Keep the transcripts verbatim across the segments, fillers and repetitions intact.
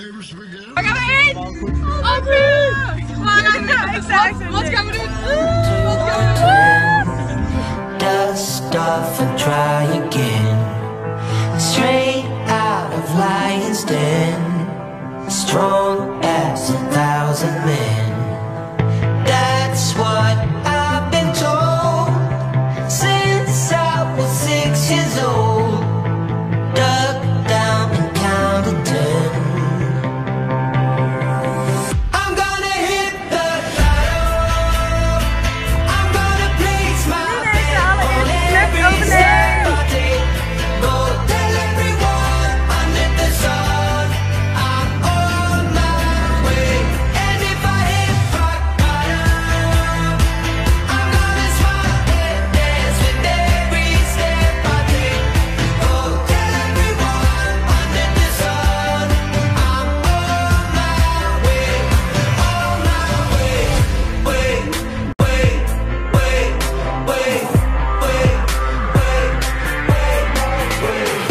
Neighbors begin. Waar gaan we heen? Wat gaan we doen? Wat gaan we doen? Dust off and try again. Straight out of Lion's Den. Strong as a thousand men. That's what I've been told since I was six years old. Duck down and count to ten. I'm gonna hit the lotto. I'm gonna place my bet on every step I take. Go tell everyone under the sun I'm on my way. And if I hit rock bottom, I'm gonna smile and dance with every step I take. Go tell everyone under the sun I'm on my way, on my way, way, way, way, way, way, way, way, way.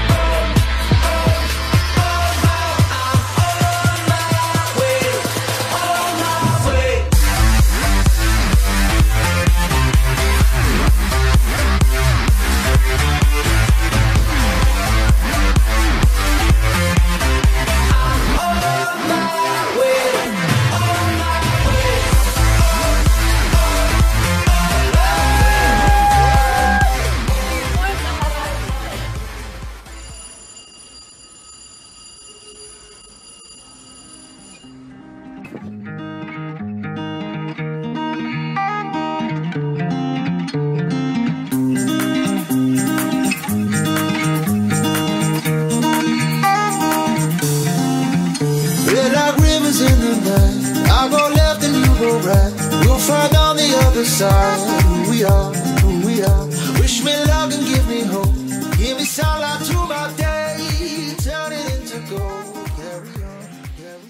We're like rivers in the night. I go left and you go right. We'll find on the other side who we are, who we are. Wish me luck and give me hope. Give me sunlight to my day. Turn it into gold. Carry on, carry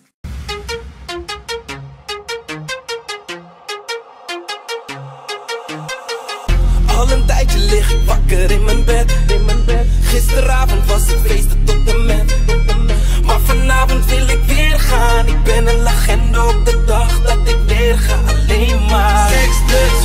on. Al een tijdje lig ik wakker in mijn bed. Gisteravond was het feesten tot de met. Maar vanavond wil ik weer gaan. Ik ben een legende op de dag dat ik weer ga. Alleen maar seks, drugs,